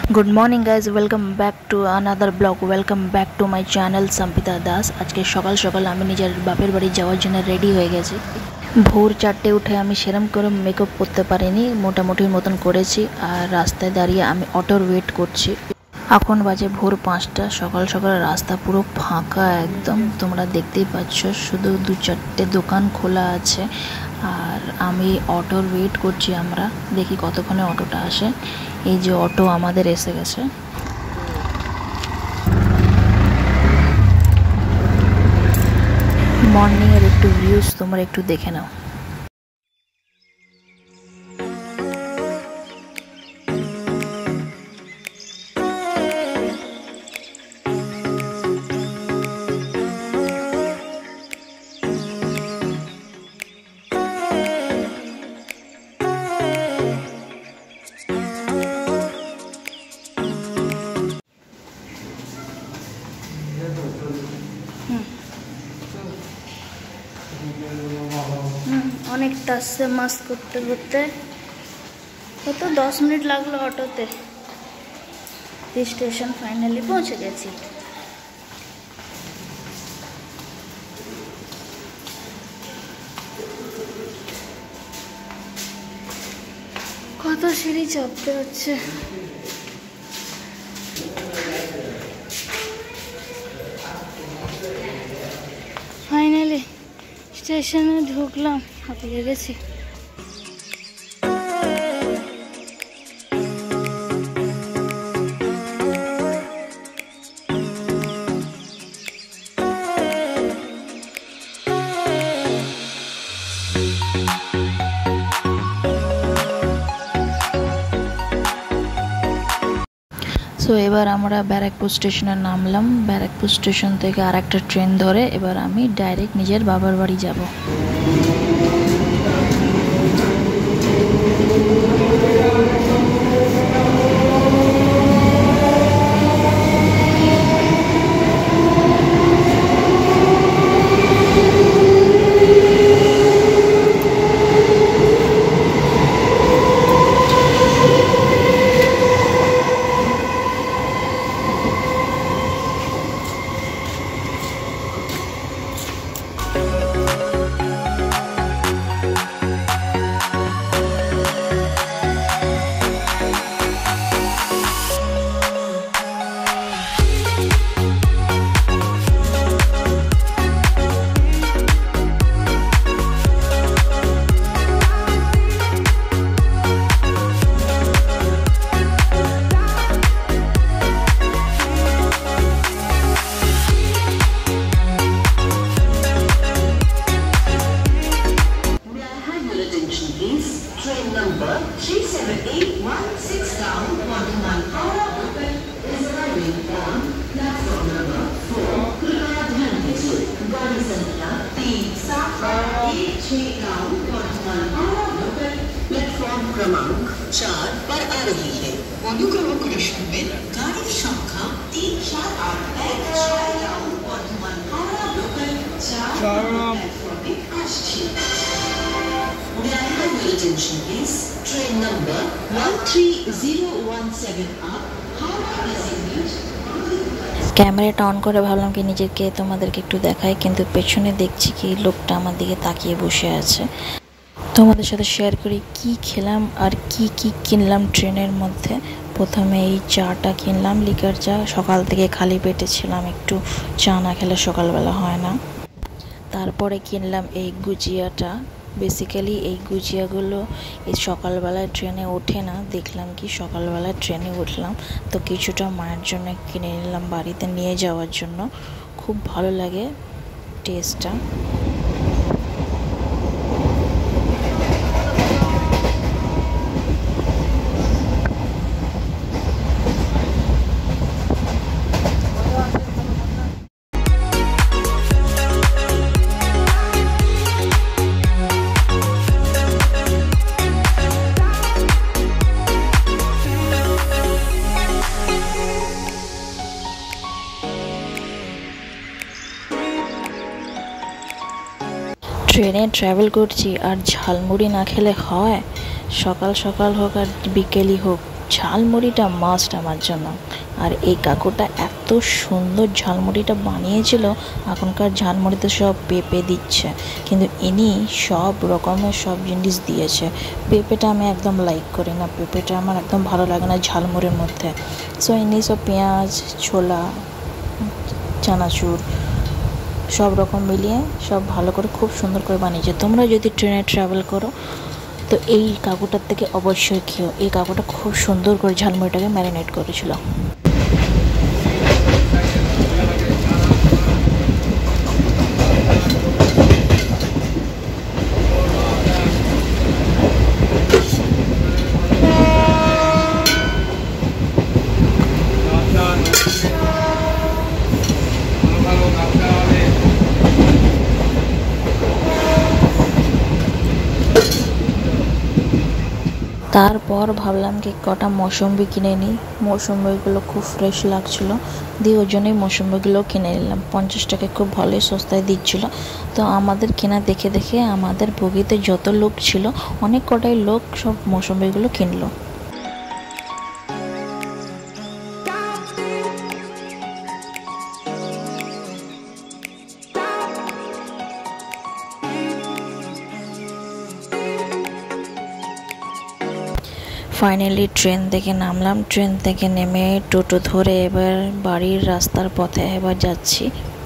Good morning guys, welcome back to another blog. Welcome back to my channel Sampita Das. আজকে সকাল সকাল আমি নিজের বাপের বাড়ি যাওয়ার জন্য রেডি হয়ে গেছি। ভোর 4টে উঠে আমি সেরম করে মেকআপ করতে পারিনি, মোটামুটি মতন করেছি। আর রাস্তায় দাঁড়িয়ে আমি অটোর ওয়েট করছি। এখন বাজে ভোর 5টা। সকাল সকাল রাস্তা পুরো ফাঁকা একদম, তোমরা দেখতেই পাচ্ছ, শুধু 2-4টে দোকান খোলা আছে। আর আমি অটোর ওয়েট করছি। আমরা দেখি কতক্ষণে অটোটা আসে। এই যে অটো আমাদের এসে গেছে। মর্নিং এর একটু ভিউজ তোমরা একটু দেখে নাও। অনেকটা আসছে মাস্ক করতে করতে, কত 10 মিনিট লাগলো অটোতে। স্টেশন ফাইনালি পৌঁছে গেছি। কত সিঁড়ি চাপতে হচ্ছে। ফাইনালি স্টেশনে ঢুকলাম, হাঁপিয়ে গেছি। সো এবার আমরা ব্যারাকপুর স্টেশনে নামলাম। ব্যারাকপুর স্টেশন থেকে আরেকটা ট্রেন ধরে এবার আমি ডাইরেক্ট নিজের বাবার বাড়ি যাব। Train number 37816 down Bardhaman Howrah local is arriving on platform number 4. कृपया ध्यान दीजिए, गाड़ी संख्या 3786 down Bardhaman Howrah local platform क्रमांक 4 पर आ रही है। অনুগ্রহ করে শুনবেন, গাড়ি সংখ্যা 3486 down Bardhaman Howrah local 4 প্ল্যাটফর্মে আসছে। Attention please. Train number 13017 up. Howrah Reservoir. ক্যামেরাটা অন করে ভাবলাম কি নিজেকে তোমাদেরকে একটু দেখাই, কিন্তু পেছনে দেখছি কি লোকটা আমার দিকে তাকিয়ে বসে আছে। তোমাদের সাথে শেয়ার করি কি খেলাম আর কি কি কিনলাম ট্রেনের মধ্যে। প্রথমে এই চাটা কিনলাম, লিকার চা। সকাল থেকে খালি পেটে ছিলাম, একটু চা না খেলে সকালবেলা হয় না। তারপরে কিনলাম এই গুজিয়াটা। বেসিক্যালি এই গুজিয়াগুলো এই সকালবেলায় ট্রেনে ওঠে না, দেখলাম কি সকালবেলায় ট্রেনে উঠলাম তো কিছুটা মায়ের জন্য কিনে নিলাম বাড়িতে নিয়ে যাওয়ার জন্য। খুব ভালো লাগে টেস্টটা। ট্রেনে ট্রাভেল করছি আর ঝালমুড়ি না খেলে হয়? সকাল সকাল হোক আর বিকেলই হোক, ঝালমুড়িটা মাস্ট আমার জন্য। আর এই কাকুটা এত সুন্দর ঝালমুড়িটা বানিয়েছিল। এখনকার ঝালমুড়িতে সব পেঁপে দিচ্ছে, কিন্তু ইনি সব রকমের সব জিনিস দিয়েছে। পেঁপেটা আমি একদম লাইক করি না, পেঁপেটা আমার একদম ভালো লাগে না ঝালমুড়ির মধ্যে। সো ইনি সব পেঁয়াজ, ছোলা, চানাচুর সব রকম মিলিয়ে সব ভালো করে খুব সুন্দর করে বানিয়েছে। তোমরা যদি ট্রেনে ট্রাভেল করো তো এই কাকুটার থেকে অবশ্যই খেও। এই কাকুটা খুব সুন্দর করে ঝালমুড়িটাকে ম্যারিনেট করেছিল। তারপর ভাবলাম কি কটা মৌসুম্বি কিনে নিই। মৌসুম্বিগুলো খুব ফ্রেশ লাগছিলো, দিয়ে ওই জন্যই মৌসুম্বিগুলো কিনে নিলাম। 50 টাকায় খুব ভালোই সস্তায় দিচ্ছিল। তো আমাদের কেনা দেখে দেখে আমাদের বগিতে যত লোক ছিল অনেক কটাই লোক সব মৌসুম্বিগুলো কিনলো। ফাইনালি ট্রেন থেকে নামলাম। ট্রেন থেকে নেমে টোটো ধরে এবার বাড়ির রাস্তার পথে এবার যাচ্ছি।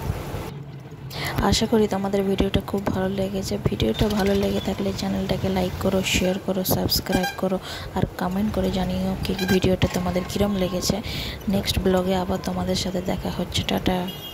আশা করি তোমাদের ভিডিওটা খুব ভালো লেগেছে। ভিডিওটা ভালো লেগে থাকলে চ্যানেলটাকে লাইক করো, শেয়ার করো, সাবস্ক্রাইব করো আর কমেন্ট করে জানিও কি ভিডিওটা তোমাদের কীরকম লেগেছে। নেক্সট ব্লগে আবার তোমাদের সাথে দেখা হচ্ছে। টাটা।